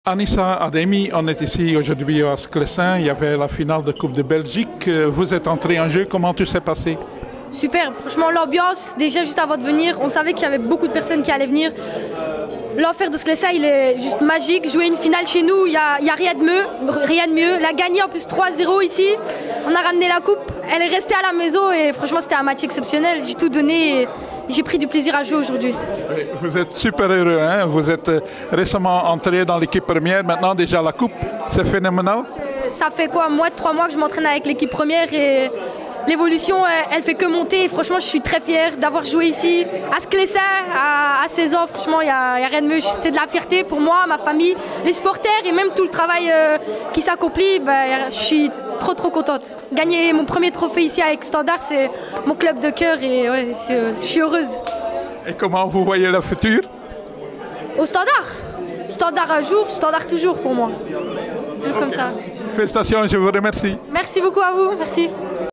Anissa Ademi, on est ici aujourd'hui à Sclessin. Il y avait la finale de Coupe de Belgique. Vous êtes entré en jeu. Comment tout s'est passé? Super, franchement l'ambiance, déjà juste avant de venir, on savait qu'il y avait beaucoup de personnes qui allaient venir. L'enfer de Sclessin, il est juste magique. Jouer une finale chez nous, il n'y a rien de mieux. La gagner en plus 3-0 ici, on a ramené la coupe, elle est restée à la maison et franchement c'était un match exceptionnel. J'ai tout donné et j'ai pris du plaisir à jouer aujourd'hui. Vous êtes super heureux, hein? Vous êtes récemment entré dans l'équipe première, maintenant déjà la coupe, c'est phénoménal. Ça fait quoi, 3 mois que je m'entraîne avec l'équipe première et l'évolution, elle fait que monter. Et franchement, je suis très fière d'avoir joué ici à Sclessin à 16 ans. Franchement, il n'y a rien de mieux. C'est de la fierté pour moi, ma famille, les supporters et même tout le travail qui s'accomplit. Je suis trop contente. Gagner mon premier trophée ici avec Standard, c'est mon club de cœur et ouais, je suis heureuse. Et comment vous voyez le futur? Au Standard. Standard un jour, Standard toujours pour moi. C'est toujours comme ça. Félicitations, je vous remercie. Merci beaucoup à vous. Merci.